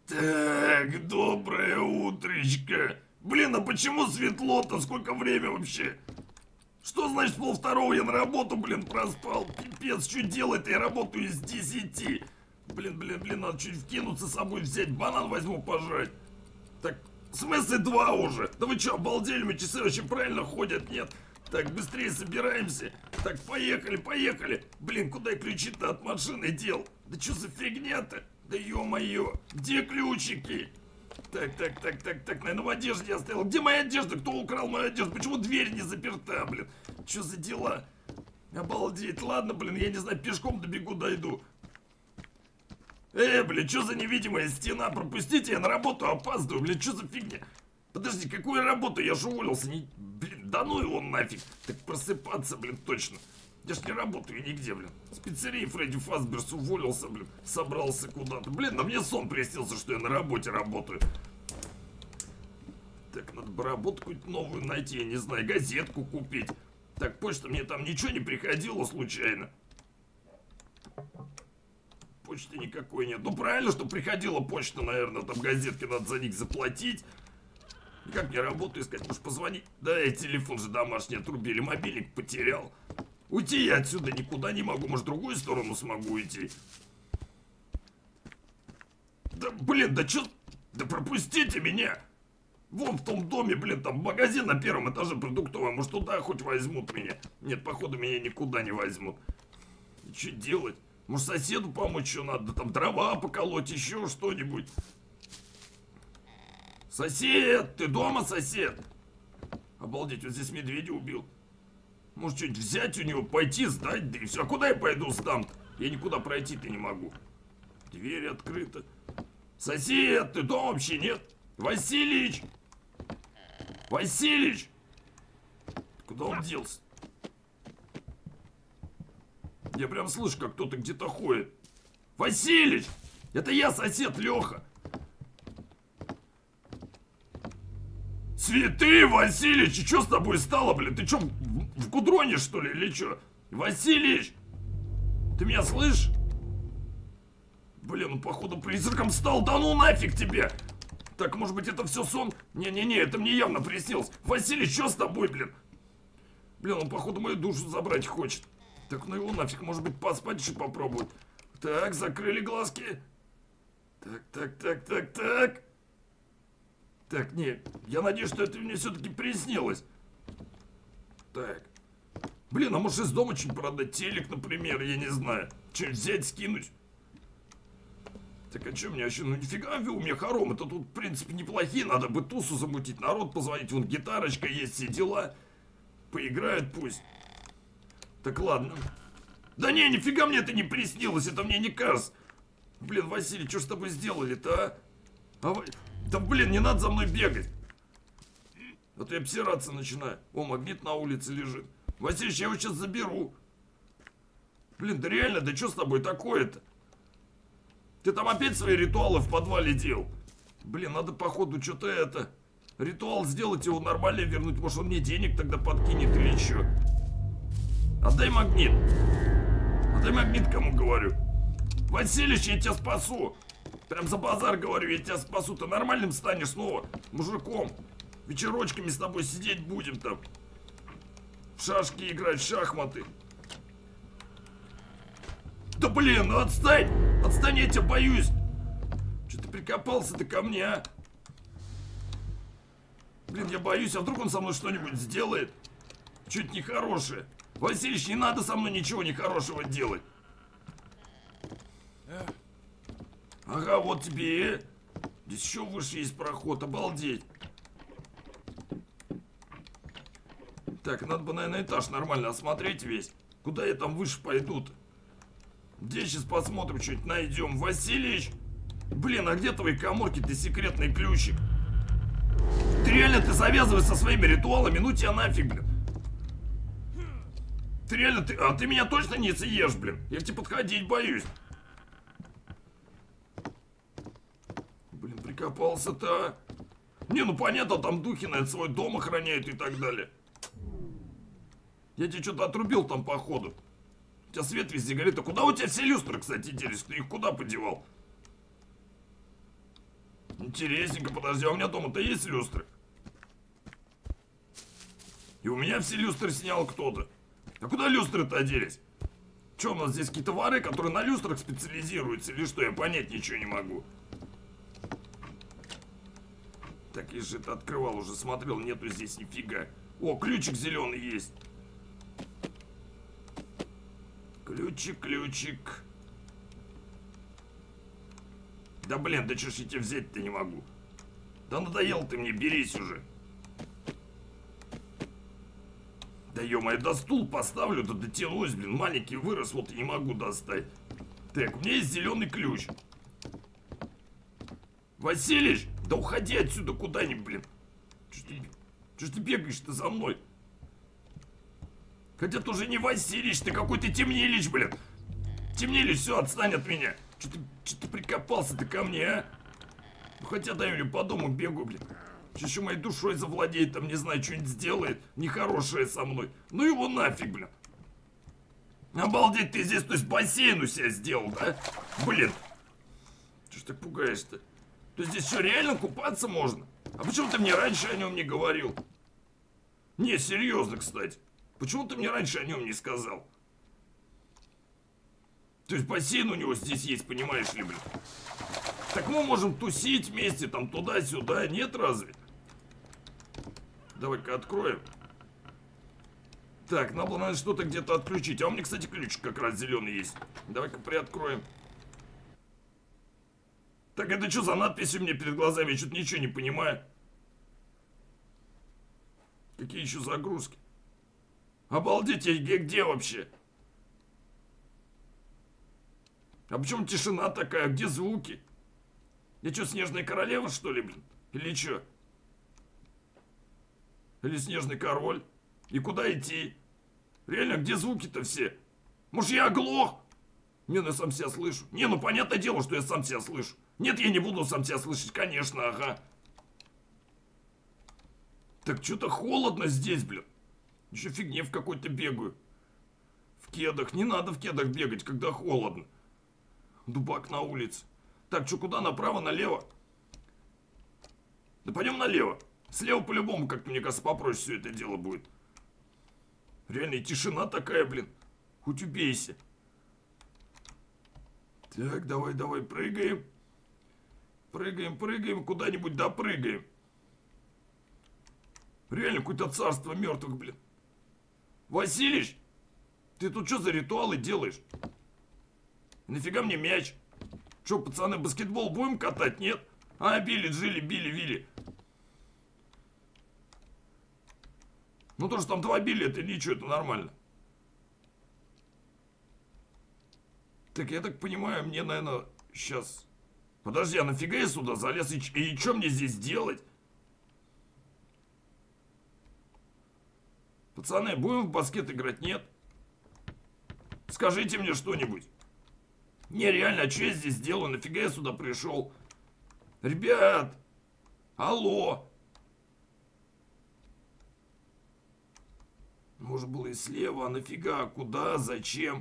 Так, доброе утречко. Блин, а почему светло-то? Сколько время вообще? Что значит полвторого я на работу, блин, проспал? Пипец, что делать-то? Я работаю из 10. Блин, надо чуть вкинуться с собой взять. Банан возьму пожрать. Так, в смысле 2 уже? Да вы что, обалдели? Мы часы вообще правильно ходят, нет? Так, быстрее собираемся. Так, поехали. Блин, куда я ключи-то от машины дел? Да что за фигня-то? Да ё-моё, где ключики? Так, наверное, в одежде я оставил. Где моя одежда? Кто украл мою одежду? Почему дверь не заперта, блин? Что за дела? Обалдеть, ладно, блин, я не знаю, пешком добегу, дойду. Блин, что за невидимая стена? Пропустите, я на работу опаздываю, блин, что за фигня? Подожди, какую работу? Я же уволился, блин, да ну его нафиг. Так просыпаться, блин, точно. Я ж не работаю нигде, блин. С пиццерии Фредди Фазберс уволился, блин. Собрался куда-то. Блин, да мне сон приснился, что я на работе работаю. Так, надо бы работу какую-то новую найти, я не знаю, газетку купить. Так, почта, мне там ничего не приходило случайно? Почты никакой нет. Ну, правильно, что приходила почта, наверное. Там газетки, надо за них заплатить. Как мне работу искать? Может, позвонить? Да, я телефон же домашний отрубили, мобильник потерял. Уйти я отсюда никуда не могу. Может, в другую сторону смогу уйти? Да, блин, да чё? Да пропустите меня! Вон в том доме, блин, там магазин на 1-м этаже продуктовый. Может, туда хоть возьмут меня? Нет, походу, меня никуда не возьмут. И что делать? Может, соседу помочь еще надо? Да там дрова поколоть, еще что-нибудь. Сосед! Ты дома, сосед? Обалдеть, вот здесь медведя убил. Может, что-нибудь взять у него, пойти, сдать, да и все. А куда я пойду сдам-то? Я никуда пройти-то не могу. Дверь открыта. Сосед, ты дома вообще нет? Василич! Василич! Куда он делся? Я прям слышу, как кто-то где-то ходит. Василич! Это я, сосед Леха. Цветы, Василич! И что с тобой стало, блин? Ты что, в гудроне, что ли, или что? Василич! Ты меня слышишь? Блин, он, походу, призраком стал. Да ну нафиг тебе! Так, может быть, это все сон? Не-не-не, это мне явно приснилось. Василий, что с тобой, блин? Блин, он, походу, мою душу забрать хочет. Так, ну его нафиг, может быть, поспать еще попробовать. Так, закрыли глазки. Так. Так, не, я надеюсь, что это мне все-таки приснилось. Так. Блин, а может из дома что-нибудь продать? Телек, например, я не знаю. Что-нибудь взять, скинуть. Так, а что мне вообще? Ну нифига у меня хоромы. Это тут, в принципе, неплохие. Надо бы тусу замутить, народ позвонить. Вон гитарочка есть, все дела. Поиграют пусть. Так, ладно. Да не, нифига мне это не приснилось. Это мне не кажется. Блин, Василий, что ж с тобой сделали-то, а? Да, блин, не надо за мной бегать. А то я обсираться начинаю. О, магнит на улице лежит. Василич, я его сейчас заберу. Блин, да реально, да что с тобой такое-то? Ты там опять свои ритуалы в подвале делал? Блин, надо, походу, что-то это... Ритуал сделать, его нормально вернуть. Может, он мне денег тогда подкинет или что? Отдай магнит. Отдай магнит, кому говорю. Василич, я тебя спасу. Прям за базар говорю, я тебя спасу. Ты нормальным станешь снова, мужиком. Вечерочками с тобой сидеть будем там. В шашки играть, в шахматы. Да блин, ну отстань! Отстань, я тебя боюсь! Че ты прикопался-то ко мне, а? Блин, я боюсь, а вдруг он со мной что-нибудь сделает? Чуть нехорошее. Василич, не надо со мной ничего нехорошего делать. Ага, вот тебе. Здесь еще выше есть проход, обалдеть. Так, надо бы, наверное, этаж нормально осмотреть весь. Куда я там выше пойду-то? Где сейчас посмотрим, что-нибудь найдем? Василич! Блин, а где твои каморки, ты секретный ключик? Ты реально, ты завязывай со своими ритуалами, ну тебя нафиг, блин. Ты реально, ты меня точно не съешь, блин? Я к тебе подходить боюсь. Блин, прикопался-то. Не, ну понятно, там духи, наверное, свой дом охраняют и так далее. Я тебе что-то отрубил там, походу. У тебя свет везде горит. А куда у тебя все люстры, кстати, делись? Ты их куда подевал? Интересненько, подожди, а у меня дома-то есть люстры? И у меня все люстры снял кто-то. А куда люстры-то оделись? Че, у нас здесь какие-то воры, которые на люстрах специализируются? Или что, я понять ничего не могу. Так, я же это открывал уже, смотрел, нету здесь нифига. О, ключик зеленый есть. Ключик, ключик. Да блин, да что ж я тебе взять-то не могу. Да надоел ты мне, берись уже. Да ё-моё, да стул поставлю, да дотянусь, блин, маленький вырос, вот и не могу достать. Так, у меня есть зеленый ключ. Василич, да уходи отсюда куда-нибудь, блин. Чё ж ты бегаешь-то за мной? Хотя ты уже не Василич, ты какой-то Темнилич, блин. Темнилич, все, отстань от меня. Чё ты прикопался-то ко мне, а? Ну хотя дай мне по дому бегу, блин. Чё еще моей душой завладеет, там, не знаю, что-нибудь сделает нехорошее со мной. Ну его нафиг, блин. Обалдеть, ты здесь, то есть бассейн у себя сделал, да? Блин. Чё ж ты пугаешь-то? То есть здесь что, реально купаться можно? А почему ты мне раньше о нем не говорил? Не, серьезно, кстати. Почему ты мне раньше о нем не сказал? То есть бассейн у него здесь есть, понимаешь ли, блин? Так мы можем тусить вместе, там, туда-сюда, нет разве? Давай-ка откроем. Так, надо что-то где-то отключить. А у меня, кстати, ключ как раз зеленый есть. Давай-ка приоткроем. Так, это что за надписи у меня перед глазами? Я что-то ничего не понимаю. Какие еще загрузки? Обалдеть, я где вообще? А почему тишина такая? Где звуки? Я что, Снежная Королева, что ли, блин? Или что? Или Снежный Король? И куда идти? Реально, где звуки-то все? Может, я оглох? Не, ну я сам себя слышу. Не, ну понятное дело, что я сам себя слышу. Нет, я не буду сам себя слышать, конечно, ага. Так что-то холодно здесь, блин. Еще фигне в какой-то бегаю. В кедах. Не надо в кедах бегать, когда холодно. Дубак на улице. Так, что, куда? Направо, налево? Да пойдем налево. Слева по-любому, как мне кажется, попроще все это дело будет. Реально, и тишина такая, блин. Хоть убейся. Так, давай, прыгаем. Прыгаем, куда-нибудь допрыгаем. Реально, какое-то царство мертвых, блин. Василич, ты тут что за ритуалы делаешь? Нафига мне мяч? Че, пацаны, баскетбол будем катать, нет? А, били, вили. Ну то, что там 2 били, это ничего, это нормально. Так, я так понимаю, мне, наверное, сейчас... Подожди, а нафига я сюда залез? И что мне здесь делать? Пацаны, будем в баскет играть, нет? Скажите мне что-нибудь. Не, реально, а что я здесь делаю? Нафига я сюда пришел? Ребят! Алло! Может было и слева, а нафига? Куда? Зачем?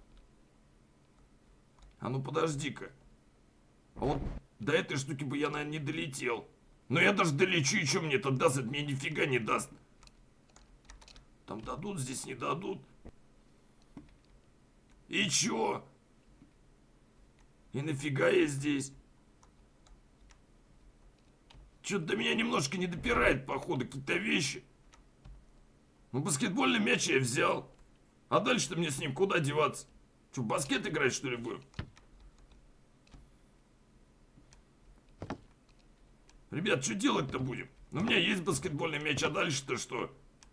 А ну подожди-ка. А вот до этой штуки бы я, наверное, не долетел. Но я даже долечу, и что мне это даст? Это мне нифига не даст. Там дадут, здесь не дадут. И чё? И нафига я здесь? Чё-то до меня немножко не допирает, походу, какие-то вещи. Ну, баскетбольный мяч я взял. А дальше-то мне с ним куда деваться? Что, в баскет играть, что ли, будем? Ребят, что делать-то будем? Ну, у меня есть баскетбольный мяч, а дальше-то что?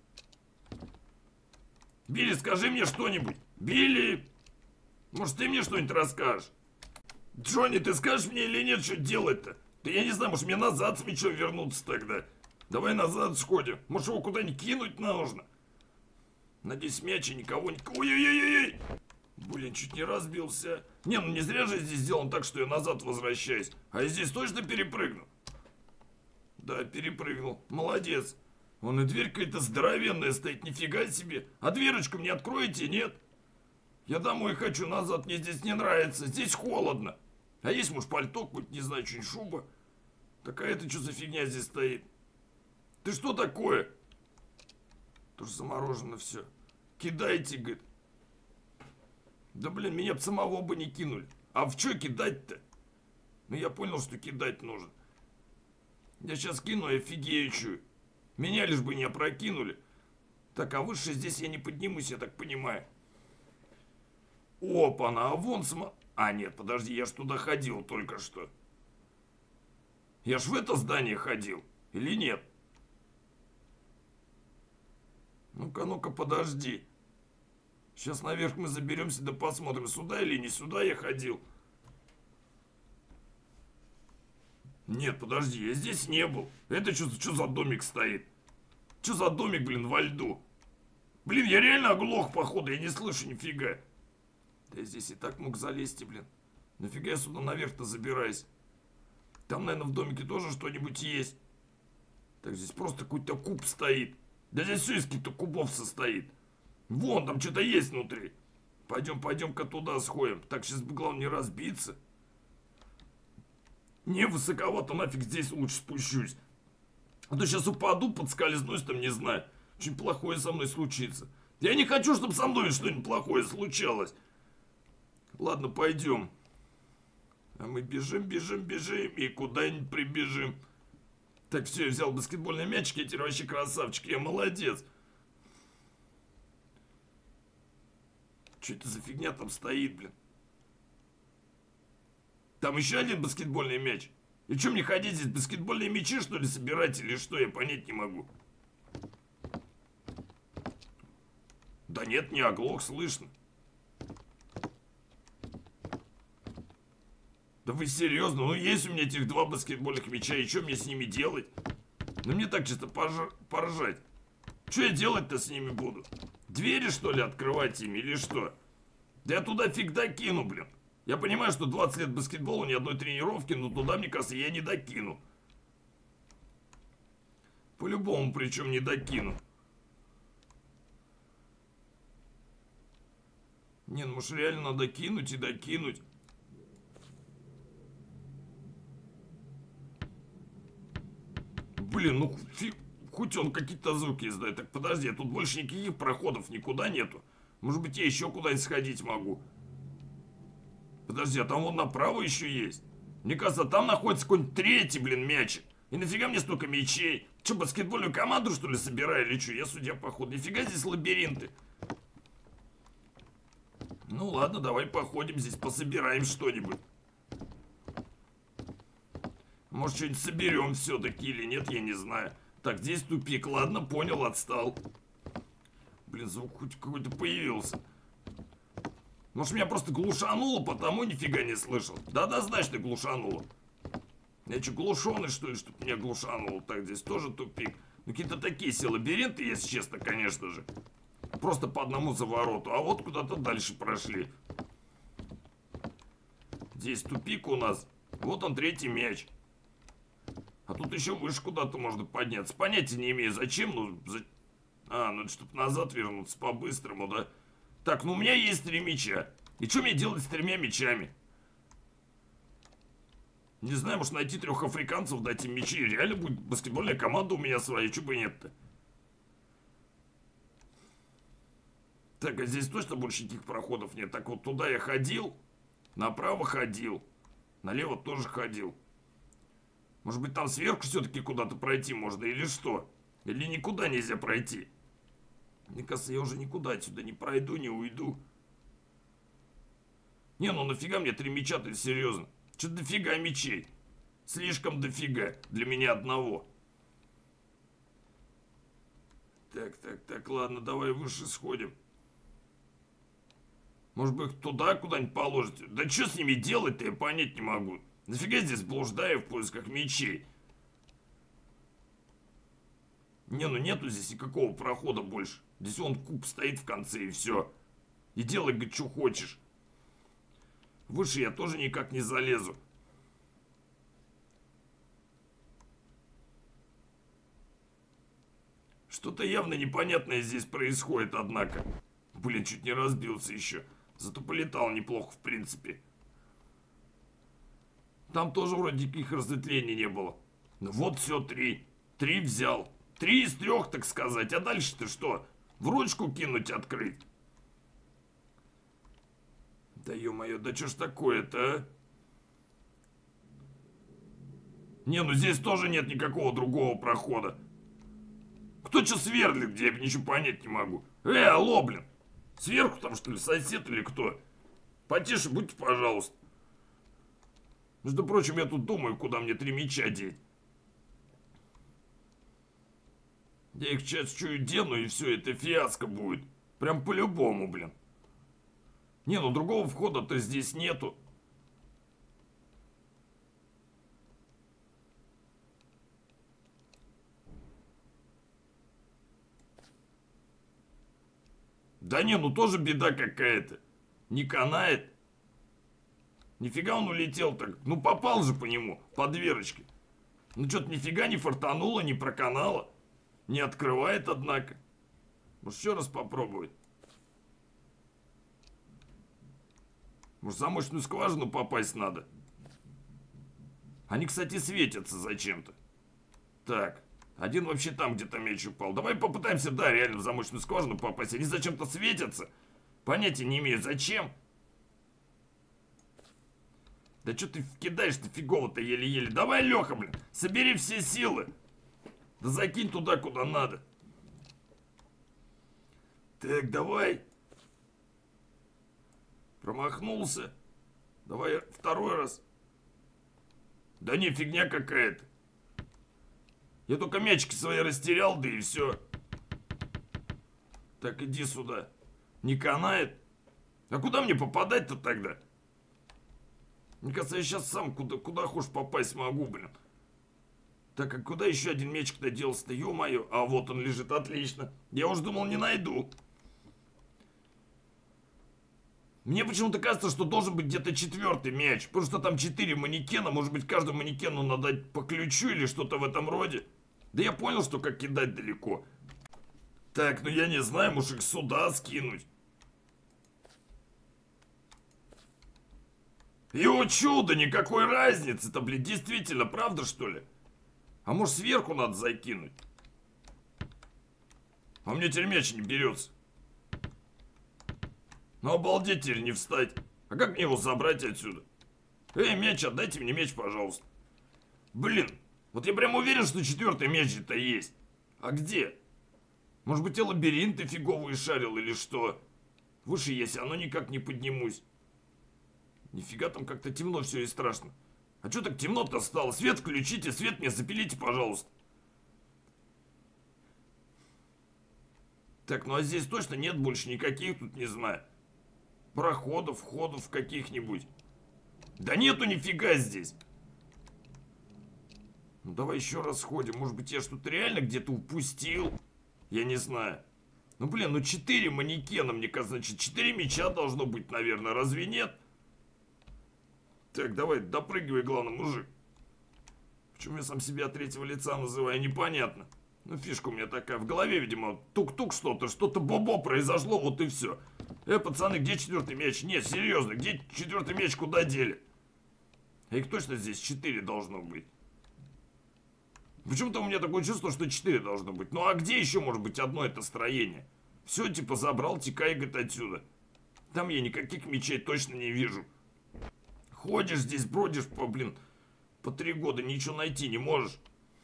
Билли, скажи мне что-нибудь. Билли! Может, ты мне что-нибудь расскажешь? Джонни, ты скажешь мне или нет, что делать-то? Да я не знаю, может, мне назад с мячом вернуться тогда? Давай назад сходим. Может, его куда-нибудь кинуть нужно? Надеюсь, мяча никого не... Ой-ой-ой-ой! Блин, чуть не разбился. Не, ну не зря же здесь сделан так, что я назад возвращаюсь. А я здесь точно перепрыгну? Да, перепрыгнул. Молодец. Вон и дверь какая-то здоровенная стоит, нифига себе. А дверочку мне откроете, нет? Я домой хочу, назад, мне здесь не нравится. Здесь холодно. А есть, может, пальто какое-то, не знаю, что-нибудь, шуба? Такая это что за фигня здесь стоит? Ты что такое? Тоже заморожено все. Кидайте, говорит. Да блин, меня б самого бы не кинули. А в что кидать-то? Ну я понял, что кидать нужно. Я сейчас кину и офигею чую. Меня лишь бы не опрокинули. Так, а выше здесь я не поднимусь, я так понимаю. Опа-на, а вон А, нет, подожди, я ж туда ходил только что. Я ж в это здание ходил. Или нет? Ну-ка, ну-ка, подожди. Сейчас наверх мы заберемся, да посмотрим, сюда или не сюда я ходил. Нет, подожди, я здесь не был. Это что за домик стоит? Что за домик, блин, во льду? Блин, я реально оглох, походу, я не слышу нифига. Да я здесь и так мог залезть, блин. Нафига я сюда наверх-то забираюсь? Там, наверное, в домике тоже что-нибудь есть. Так, здесь просто какой-то куб стоит. Да здесь все из каких-то кубов состоит. Вон, там что-то есть внутри. Пойдем-ка туда сходим. Так, сейчас бы главное не разбиться. Не, высоковато, нафиг здесь лучше спущусь. А то сейчас упаду, подскользнусь, там, не знаю. Очень плохое со мной случится. Я не хочу, чтобы со мной что-нибудь плохое случалось. Ладно, пойдем. А мы бежим и куда-нибудь прибежим. Так, все, я взял баскетбольный мячик, я теперь вообще красавчик, я молодец. Что это за фигня там стоит, блин? Там еще один баскетбольный мяч. И что мне ходить здесь, баскетбольные мячи, что ли, собирать или что, я понять не могу. Да нет, не оглох, слышно. Да вы серьезно? Ну есть у меня этих 2 баскетбольных мяча, и что мне с ними делать? Ну мне так чисто поржать. Что я делать-то с ними буду? Двери, что ли, открывать ими или что? Да я туда фиг докину, блин. Я понимаю, что 20 лет баскетбола, ни одной тренировки, но туда, мне кажется, я не докину. По-любому, причем не докину. Не, ну может реально надо кинуть и докинуть. Блин, ну хоть он какие-то звуки издает. Так подожди, тут больше никаких проходов никуда нету. Может быть, я еще куда-нибудь сходить могу. Подожди, а там вон направо еще есть. Мне кажется, там находится какой-нибудь 3-й, блин, мячик. И нафига мне столько мячей? Че, баскетбольную команду, что ли, собираю или что? Я судья, походу. Нифига здесь лабиринты. Ну ладно, давай походим здесь, пособираем что-нибудь. Может, что-нибудь соберем все-таки или нет, я не знаю. Так, здесь тупик. Ладно, понял, отстал. Блин, звук хоть какой-то появился. Может, меня просто глушануло, потому нифига не слышал. Да-да, знаешь, ты глушануло. Я что, глушеный, что ли, чтоб меня глушануло? Так, здесь тоже тупик. Ну, какие-то такие все лабиринты, если честно, конечно же. Просто по одному завороту. А вот куда-то дальше прошли. Здесь тупик у нас. Вот он, 3-й мяч. А тут еще выше куда-то можно подняться. Понятия не имею, зачем, ну... ну это чтобы назад вернуться по-быстрому, да? Так, ну у меня есть 3 мяча. И что мне делать с 3 мячами? Не знаю, может найти 3 африканцев, дать им мячи. Реально будет баскетбольная команда у меня своя, чего бы нет-то. Так, а здесь точно больше никаких проходов нет. Так, вот туда я ходил, направо ходил, налево тоже ходил. Может быть, там сверху все-таки куда-то пройти можно, или что? Или никуда нельзя пройти? Мне кажется, я уже никуда отсюда не пройду, не уйду. Не, ну нафига мне 3 мяча-то, серьезно? Что-то дофига мячей. Слишком дофига для меня одного. Так, ладно, давай выше сходим. Может быть, их туда куда-нибудь положить? Да что с ними делать-то, я понять не могу. Нафига здесь блуждаю в поисках мячей? Не, ну нету здесь никакого прохода больше. Здесь вон куб стоит в конце и все. И делай, говорит, что хочешь. Выше я тоже никак не залезу. Что-то явно непонятное здесь происходит, однако. Блин, чуть не разбился еще. Зато полетал неплохо, в принципе. Там тоже вроде никаких разветвлений не было. Ну вот все, 3. 3 взял. 3 из 3, так сказать. А дальше-то что? В ручку кинуть, открыть? Да ё-моё, да что ж такое-то, а? Не, ну здесь тоже нет никакого другого прохода. Кто что сверлит, где я ничего понять не могу. Алло, блин. Сверху там, что ли, сосед или кто? Потише будьте, пожалуйста. Между прочим, я тут думаю, куда мне 3 меча деть. Я их сейчас чую дену, и все, это фиаско будет. Прям по-любому, блин. Не, ну другого входа-то здесь нету. Да не, ну тоже беда какая-то. Не канает. Нифига он улетел так. Ну попал же по нему, по дверочке. Ну что-то нифига не фартануло, не проканало. Не открывает, однако. Может, еще раз попробовать? Может, в замочную скважину попасть надо? Они, кстати, светятся зачем-то. Так, один вообще там где-то меч упал. Давай попытаемся, да, реально в замочную скважину попасть. Они зачем-то светятся. Понятия не имею, зачем. Да что ты кидаешь-то фигово-то еле-еле. Давай, Леха, блин, собери все силы. Да закинь туда, куда надо. Так, давай. Промахнулся. Давай второй раз. Да не, фигня какая-то. Я только мячики свои растерял, да и все. Так, иди сюда. Не канает? А куда мне попадать-то тогда? Мне кажется, я сейчас сам куда хочешь попасть могу, блин. Так, а куда еще один мячик-то делся-то? Ё-моё. А вот он лежит, отлично. Я уж думал, не найду. Мне почему-то кажется, что должен быть где-то 4-й мяч. Потому что там 4 манекена. Может быть, каждому манекену надо дать по ключу или что-то в этом роде. Да я понял, что как кидать далеко. Так, ну я не знаю, может их сюда скинуть. И о чудо, никакой разницы-то, блин, действительно, правда что ли? А может сверху надо закинуть? А мне теперь мяч не берется. Ну обалдеть теперь не встать. А как мне его забрать отсюда? Эй, мяч, отдайте мне мяч, пожалуйста. Блин, вот я прям уверен, что 4-й мяч-то есть. А где? Может быть, я лабиринты фиговые шарил или что? Выше я все равно никак не поднимусь. Нифига там как-то темно все и страшно. А что так темно-то стало? Свет включите, свет мне запилите, пожалуйста. Так, ну а здесь точно нет больше никаких, тут не знаю. Проходов, входов каких-нибудь. Да нету нифига здесь. Ну давай еще раз сходим. Может быть, я что-то реально где-то упустил? Я не знаю. Ну блин, ну 4 манекена, мне кажется, значит 4 мяча должно быть, наверное. Разве нет? Так, давай, допрыгивай, главное, мужик. Почему я сам себя от 3-го лица называю, непонятно. Ну, фишка у меня такая. В голове, видимо, тук-тук что-то бобо произошло, вот и все. Пацаны, где 4-й мяч? Нет, серьезно, где 4-й мяч, куда дели? Их точно здесь 4 должно быть. Почему-то у меня такое чувство, что 4 должно быть. Ну, а где еще может быть одно это строение? Все, типа, забрал, текай, говорит, отсюда. Там я никаких мячей точно не вижу. Ходишь здесь, бродишь по 3 года, ничего найти не можешь.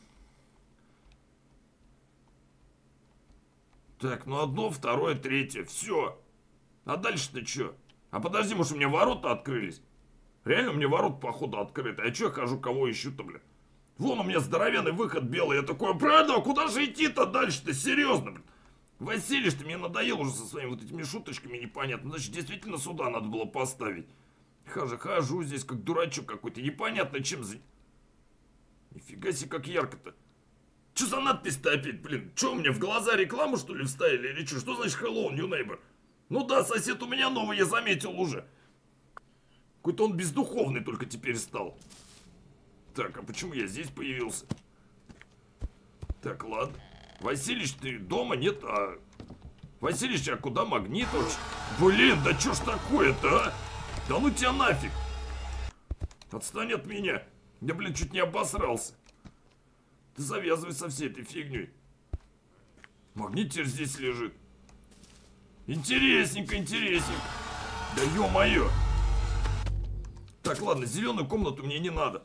Так, ну одно, второе, третье, все. А дальше-то что? А подожди, может у меня ворота открылись? Реально у меня ворота, походу, открыты. А что я хожу, кого ищу-то, бля? Вон у меня здоровенный выход белый. Я такой, правда, куда же идти-то дальше-то? Серьезно, блин. Василий, ты мне надоел уже со своими вот этими шуточками непонятно. Значит, действительно сюда надо было поставить. Хожу здесь, как дурачок какой-то. Непонятно, чем за... Нифига себе, как ярко-то. Что за надпись-то опять, блин? Что, у меня в глаза рекламу, что ли, вставили или что? Что значит hello, new neighbor? Ну да, сосед у меня новый, я заметил уже. Какой-то он бездуховный только теперь стал. Так, а почему я здесь появился? Так, ладно. Василич, ты дома? Нет, а... Василич, а куда магнит вообще? Блин, да что ж такое-то, а? Да ну тебя нафиг. Отстань от меня. Я, блин, чуть не обосрался. Ты завязывай со всей этой фигней. Магнит теперь здесь лежит. Интересненько, интересненько. Да ё-моё. Так, ладно, зеленую комнату мне не надо.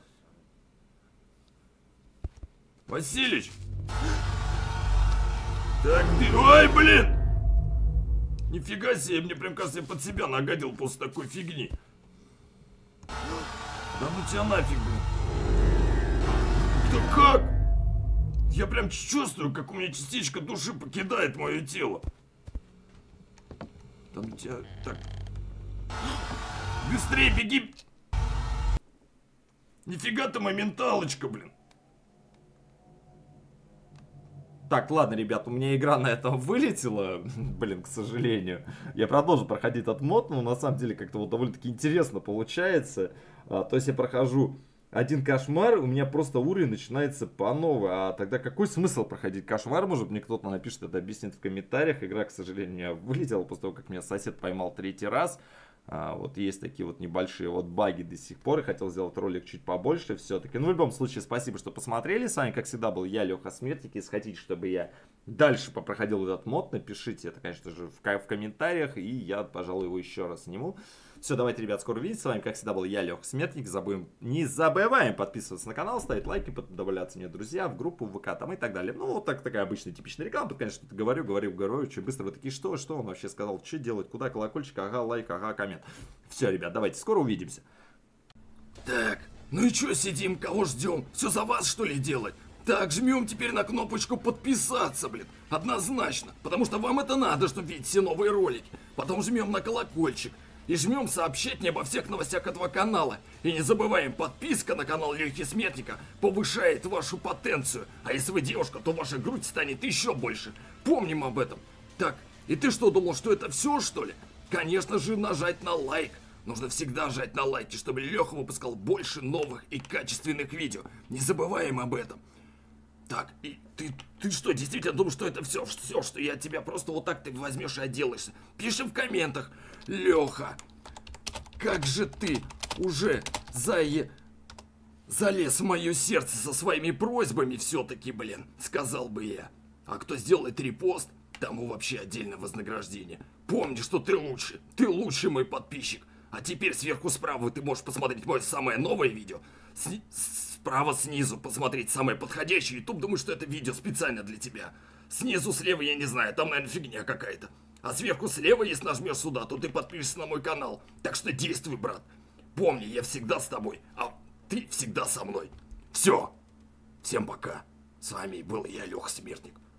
Василич. Так, ты... Ой, блин! Нифига себе, мне прям кажется, я под себя нагадил после такой фигни. Да ну тебя нафиг, блин. Да как? Я прям чувствую, как у меня частичка души покидает мое тело. Да ну тебя... Так. Быстрее беги! Нифига ты моменталочка, блин. Так, ладно, ребят, у меня игра на этом вылетела, блин, к сожалению. Я продолжу проходить этот мод, но на самом деле как-то вот довольно-таки интересно получается. То есть я прохожу один кошмар, у меня просто уровень начинается по новой. А тогда какой смысл проходить кошмар? Может, мне кто-то напишет, это объяснит в комментариях. Игра, к сожалению, у меня вылетела после того, как меня сосед поймал 3-й раз. Вот есть такие вот небольшие вот баги до сих пор. И хотел сделать ролик чуть побольше все-таки. Ну, в любом случае, спасибо, что посмотрели. С вами, как всегда, был я, Леха Смертник. Если хотите, чтобы я дальше попроходил этот мод, напишите это, конечно же, в комментариях. И я, пожалуй, его еще раз сниму. Все, давайте, ребят, скоро увидимся. С вами, как всегда, был я, Леха Смертник. Не забываем подписываться на канал, ставить лайки, добавляться мне, друзья, в группу, в ВК там и так далее. Ну, вот такая обычная типичная реклама. Тут, конечно, что-то говорю, очень быстро. Вы такие, что он вообще сказал, что делать, куда, колокольчик, ага, лайк, ага, коммент. Все, ребят, давайте, скоро увидимся. Так, ну и чё сидим, кого ждем? Все за вас, что ли, делать? Так, жмем теперь на кнопочку подписаться, блин. Однозначно. Потому что вам это надо, чтобы видеть все новые ролики. Потом жмем на колокольчик. И жмем сообщать мне обо всех новостях этого канала. И не забываем, подписка на канал Лехи Смертника повышает вашу потенцию. А если вы девушка, то ваша грудь станет еще больше. Помним об этом. Так, и ты что, думал, что это все, что ли? Конечно же, нажать на лайк. Нужно всегда жать на лайки, чтобы Леха выпускал больше новых и качественных видео. Не забываем об этом. Так, и ты что, действительно думаешь, что это все, что я тебя просто вот так ты возьмешь и отделаешься? Пиши в комментах. Леха, как же ты уже залез в мое сердце со своими просьбами все-таки, блин, сказал бы я. А кто сделает репост, тому вообще отдельное вознаграждение. Помни, что ты лучший мой подписчик. А теперь сверху справа ты можешь посмотреть мое самое новое видео. Справа снизу посмотреть самое подходящее. YouTube думает, что это видео специально для тебя. Снизу слева я не знаю, там, наверное, фигня какая-то. А сверху слева, если нажмешь сюда, то ты подпишешься на мой канал. Так что действуй, брат. Помни, я всегда с тобой, а ты всегда со мной. Все. Всем пока. С вами был я, Леха Смертник.